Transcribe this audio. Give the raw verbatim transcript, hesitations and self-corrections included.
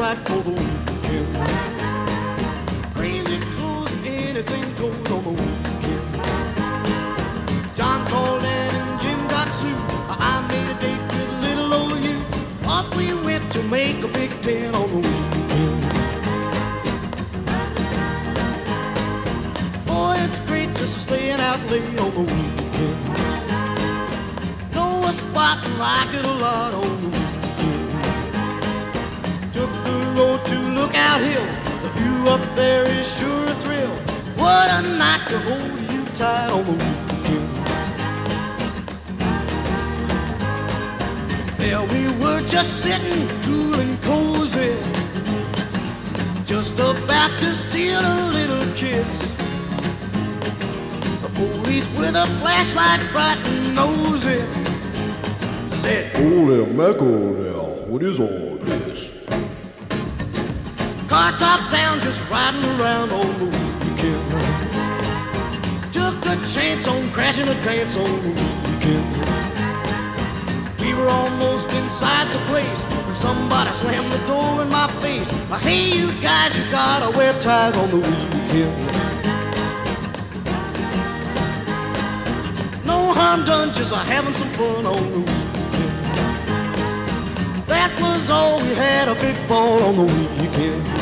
right for the weekend. Crazy clothes and anything goes on the weekend. John called and Jim got sued. I made a date with little old you. Off we went to make a big ten on the weekend. Boy, it's great just staying out late on the weekend. Know a spot and like it a lot on the weekend. Took the road to Lookout Hill. The view up there is sure a thrill. What a night to hold you tight on the weekend. There we were just sitting cool and cozy, just about to steal a little kiss. The police with a flashlight bright and nosy said, "Holy mackerel now, what is all this?" Car top down, just riding around on the weekend. Took a chance on crashing a dance on the weekend. We were almost inside the place when somebody slammed the door in my face. Hey, you guys, you gotta wear ties on the weekend. No harm done, just having some fun on the weekend. That was all we had, a big ball on the weekend.